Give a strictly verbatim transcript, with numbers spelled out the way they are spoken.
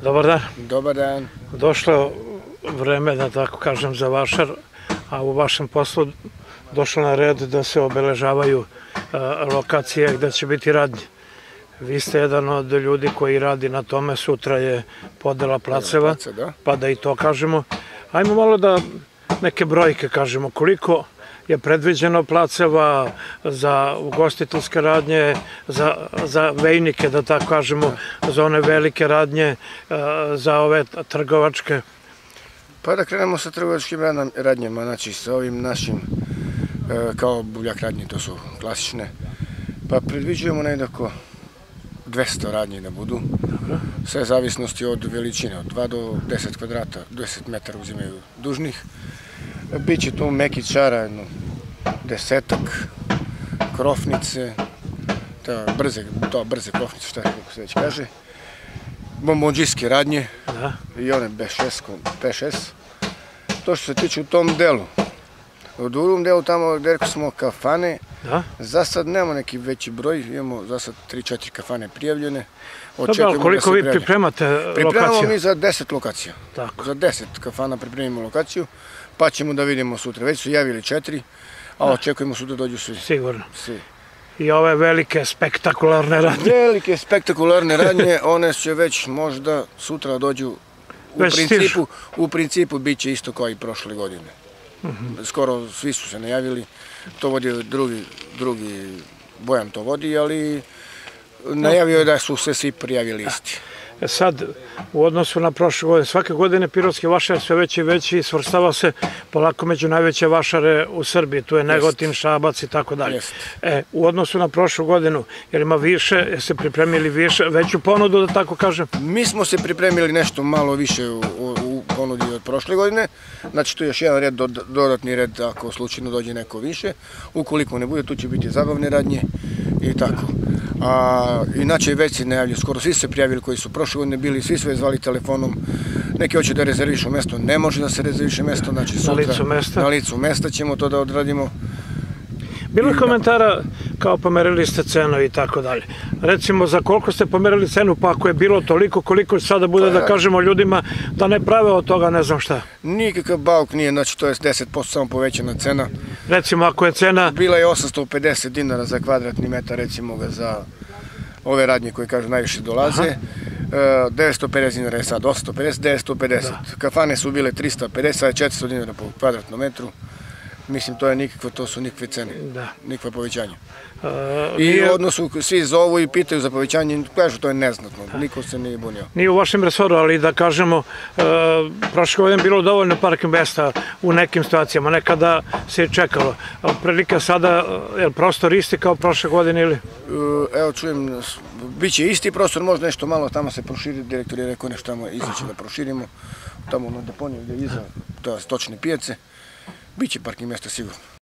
Dobar dan. Dobar dan. Došlo je vreme, da tako kažem, za Vašar, a u vašem poslu došlo na red da se obeležavaju lokacije gde će biti radnje. Vi ste jedan od ljudi koji radi na tome, sutra je podela placeva, pa da i to kažemo. Ajmo malo da neke brojke kažemo, koliko je predviđeno placeva za ugostiteljske radnje, za vejnike, da tako kažemo, za one velike radnje, za ove trgovačke? Pa da krenemo sa trgovačkim radnjama, znači sa ovim našim, kao buvljak radnje, to su klasične, pa predviđujemo negdje oko dvesta radnji da budu, sve zavisnosti od veličine, od dva do deset kvadrata, deset metara uzimaju dužnih. Biće tu mekićara, jedno desetak, krofnice, to brze krofnice, šta se već kaže, bombonđijske radnje i one be šest. To što se tiče u tom delu. U drugom delu tamo gdje smo kafane, za sad nemamo neki veći broj, imamo za sad tri četiri kafane prijavljene. Koliko vi pripremate lokaciju? Pripremamo mi za deset lokacija. Za deset kafana pripremimo lokaciju, pa ćemo da vidimo sutra. Već su javili četiri, a očekujemo sutra dođu svi. Sigurno. I ove velike spektakularne radnje? Velike spektakularne radnje, one će već možda sutra dođu. U principu bit će isto kao i prošle godine. Skoro svi su se najavili, to vodi drugi, Bojan to vodi, ali najavio je da su se svi prijavili isti. Sad, u odnosu na prošle godine, svake godine Pirotski Vašar sve veći i veći, svrstava se polako među najveće vašare u Srbiji, tu je Negotin, Šabac i tako dalje. U odnosu na prošlu godinu, jer ima više, jer ste pripremili veću ponudu, da tako kažem? Mi smo se pripremili nešto malo više u ponudi od prošle godine, znači tu je još jedan red, dodatni red ako slučajno dođe neko više, ukoliko ne bude, tu će biti zabavne radnje i tako. Inače već se najavljaju, skoro svi se prijavili koji su prošle godine bili, svi su je zvali telefonom, neki hoće da rezervišu mesto, ne može da se rezerviše mesto, znači sutra na licu mesta ćemo to da odradimo. Bilo je komentara kao pomerili ste cenu i tako dalje. Recimo, za koliko ste pomerili cenu, pa ako je bilo toliko, koliko sada bude da kažemo ljudima da ne prave od toga ne znam šta? Nikakav bauk nije, znači to je deset posto samo povećana cena. Recimo, ako je cena... Bila je osamsto pedeset dinara za kvadratni metar, recimo ga za ove radnje koje kažu najviše dolaze. devetsto pedeset dinara je sad, osamsto pedeset, devetsto pedeset. Kafane su bile trista pedeset, a četiristo dinara po kvadratnom metru. Mislim, to je nikakvo, to su nikakve cene, nikakve povećanje. I u odnosu, svi zovu i pitaju za povećanje, kažu to je neznatno, niko se nije bunio. Nije u vašem resoru, ali da kažemo, prošle godine bilo dovoljno parking mesta u nekim situacijama, nekada se je čekalo. Prilike sada, je li prostor isti kao prošle godine ili? Evo čujem, bit će isti prostor, možda nešto malo, tamo se proširi, direktor je rekao nešto tamo izaći da proširimo, tamo na deponiju gdje je iza stočne pijace. Biće parking mjesta sigurno.